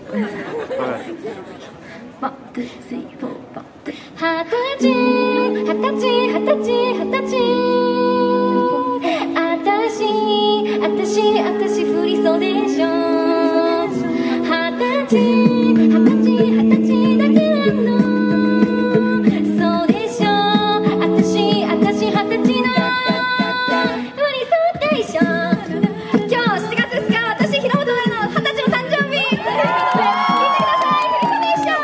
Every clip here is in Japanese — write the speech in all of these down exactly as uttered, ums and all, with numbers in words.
ワン、ツー、スリー、フォー、ワン、ツー。 二十歳、二十歳、二十歳、二十歳。あたし、あたし、あたし振り袖でしょ。二十歳、二十歳、二十歳だけなの。そうでしょ。あたし、あたし、二十歳の振り袖でしょ。今日しちがつふつか、私、ひろとの二十歳の誕生日。聞いてください、振り袖でしょ。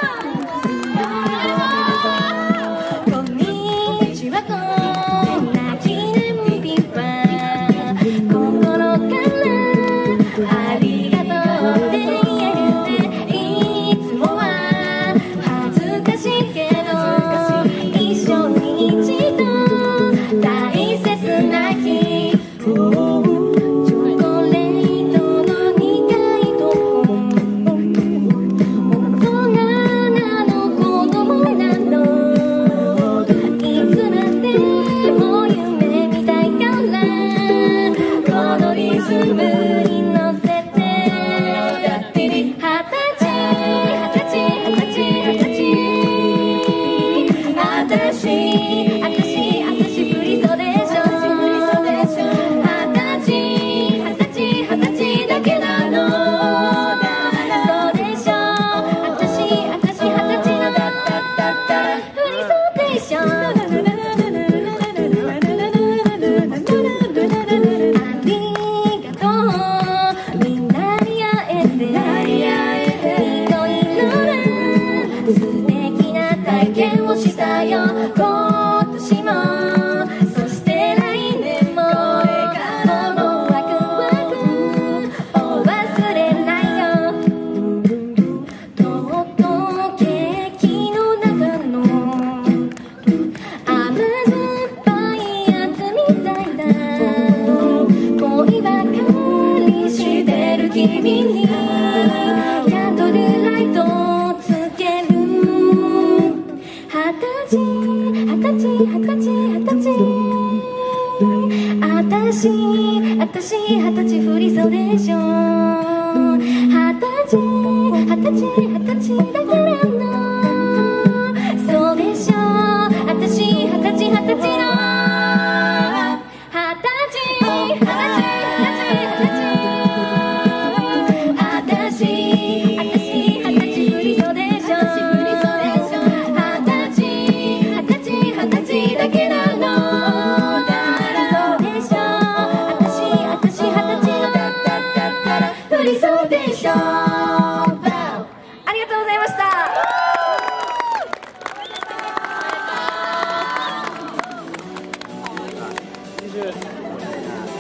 こんにちは、こんな記念日は心からありがとうって言えるっていつもは恥ずかしいけど一生に一度大切な日チョコレートの苦いとこ大人なの子供なのいつまでも夢見たいからこのリズムに乗せて二十歳二十歳二十歳二十歳あたしあたしあたし振り袖でしょ二十歳二十歳二十歳だけなのそうでしょあたしあたし二十歳の振り袖でしょありがとうみんなに会えていろいろな素敵な体験をしたよ今年もそして来年もこのワクワクを忘れないよとうとうケーキの中の甘酸っぱいやつみたいだ恋ばかりしてる君にキャンドルライトをつける二十歳二十歳二十歳二十歳あたしあたし二十歳振り袖でしょ二十歳二十歳二十歳だからのそうでしょあたし二十歳二十歳の二十歳二十歳二十歳あたしあたし二十歳振り袖でしょ二十歳二十歳二十歳だけなのそうでしょあたしあたし二十歳の振り袖でしょありがとうございました。